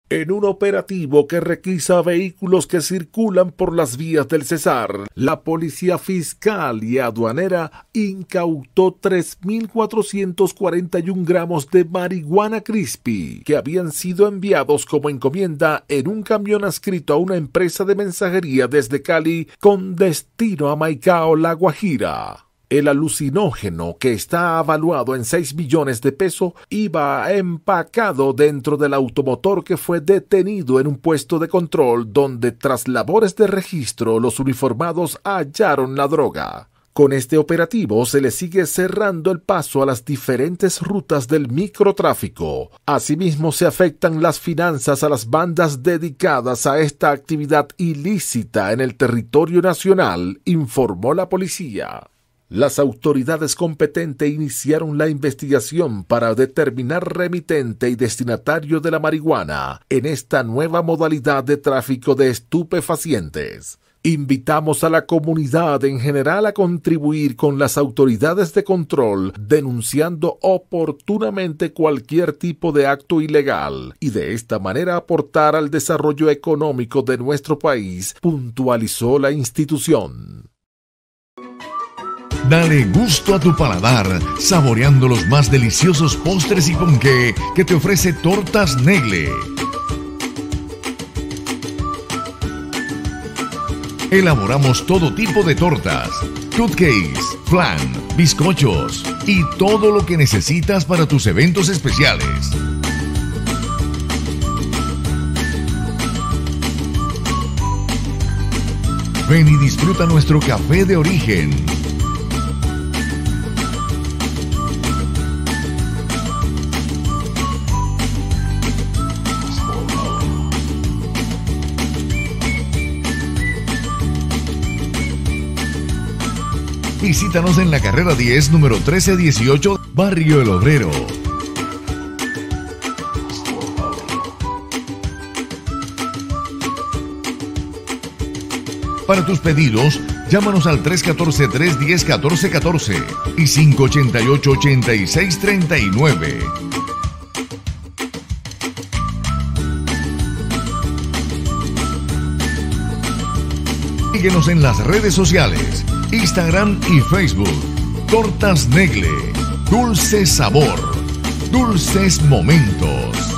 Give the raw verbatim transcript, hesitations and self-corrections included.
En un operativo que requisa vehículos que circulan por las vías del Cesar, la Policía Fiscal y Aduanera incautó tres mil cuatrocientos cuarenta y un gramos de marihuana crispy que habían sido enviados como encomienda en un camión adscrito a una empresa de mensajería desde Cali con destino a Maicao, La Guajira. El alucinógeno, que está avaluado en seis millones de pesos, iba empacado dentro del automotor que fue detenido en un puesto de control donde, tras labores de registro, los uniformados hallaron la droga. Con este operativo se le sigue cerrando el paso a las diferentes rutas del microtráfico. Asimismo, se afectan las finanzas a las bandas dedicadas a esta actividad ilícita en el territorio nacional, informó la policía. Las autoridades competentes iniciaron la investigación para determinar remitente y destinatario de la marihuana en esta nueva modalidad de tráfico de estupefacientes. Invitamos a la comunidad en general a contribuir con las autoridades de control, denunciando oportunamente cualquier tipo de acto ilegal y de esta manera aportar al desarrollo económico de nuestro país, puntualizó la institución. Dale gusto a tu paladar, saboreando los más deliciosos postres y ponqué que te ofrece Tortas Negle. Elaboramos todo tipo de tortas, cupcakes, flan, bizcochos y todo lo que necesitas para tus eventos especiales. Ven y disfruta nuestro café de origen. Visítanos en la carrera diez, número trece dieciocho, Barrio El Obrero. Para tus pedidos, llámanos al tres uno cuatro, tres uno cero, uno cuatro uno cuatro y cinco ocho ocho, ocho seis tres nueve. Síguenos en las redes sociales, Instagram y Facebook. Tortas Negle, dulce sabor, dulces momentos.